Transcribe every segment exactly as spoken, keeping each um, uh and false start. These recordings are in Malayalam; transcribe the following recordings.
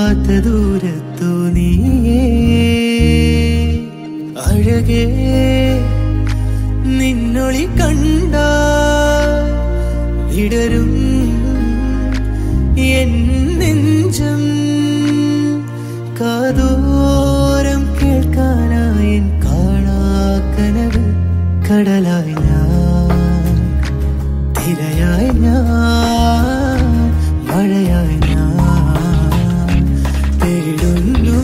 കാണാത്ത ദൂരത്തു നീയേ അഴകേ നിന്നൊളി കണ്ട വിടരും എൻ നെഞ്ചം കാതോരം കേൾക്കാനായി കാണാക്കനവ് കടലായി ഞാൻ തിരയായി ഞാൻ മഴയായി ഞാൻ തേടുന്നു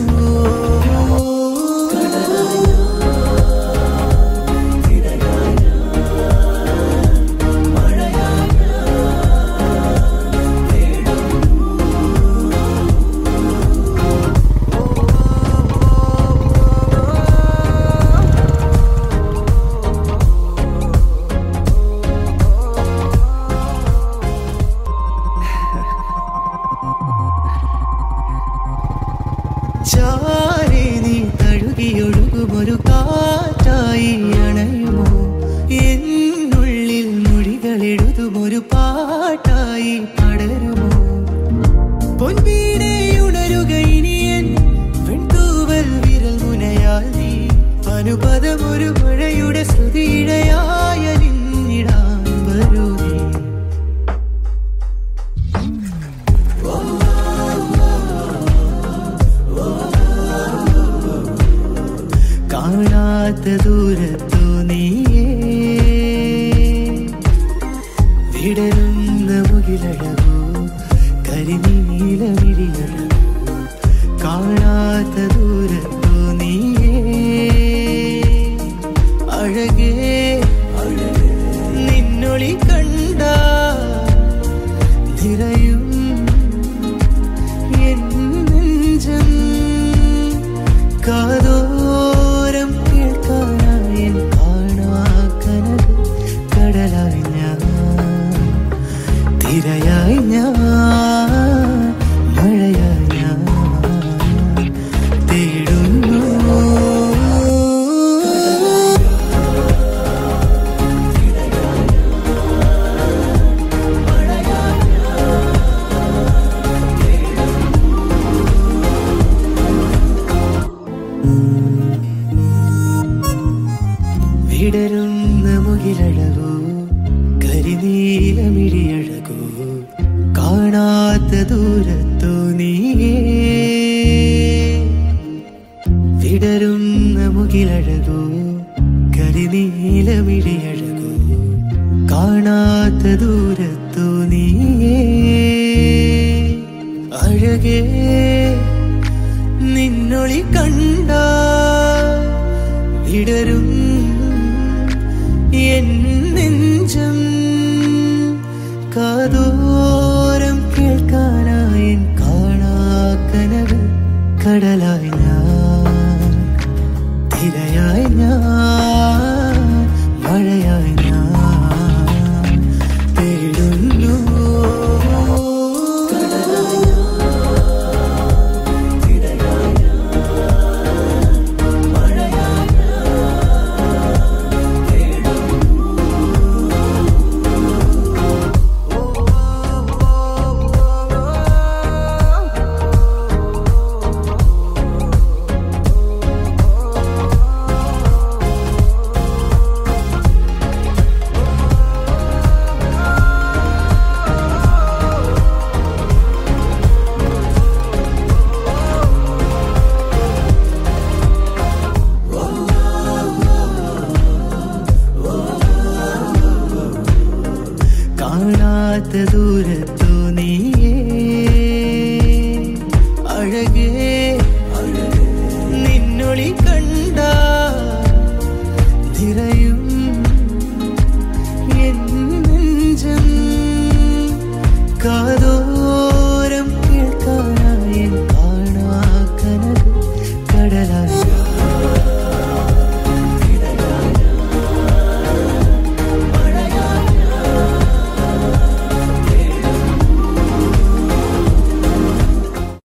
ചാരി നീ തഴുകിയൊഴുകുമൊരു കാറ്റായി അണയുമോ എന്നുള്ളിൽ മൊഴികളെഴുതുമൊരു പാട്ടായി പടരുമോ പൊൻവീണയുണരുക ഇനിയൻ വെൺതൂവൽ വിരൽ മുനയാൽ നീ അനുപദമൊരു മഴയുടെ ശ്രുതിയിടയായ നിന്നിടാൻ വരൂ നീ കാണാത്ത ദൂരത്തു നീയേ വിടരുന്ന മുകിലഴകോ കരിനീലമിഴിയഴകോ കാണാത്ത ദൂരത്തു നീയേ അഴകേ നിന്നൊളി കണ്ട നിറയും എൻ നെഞ്ചം കാതോ തിരയായി ഞാൻ മഴയായി ഞാൻ തേടുന്നു വിടരുന്ന മുകിലഴകോ കരിനീലമിഴിയഴകോ കാണാത്ത ദൂരത്തു നീയേ വിടരുന്ന മുകിലഴകോ കരിനീലമിഴിയഴകോ കാണാത്ത ദൂരത്തു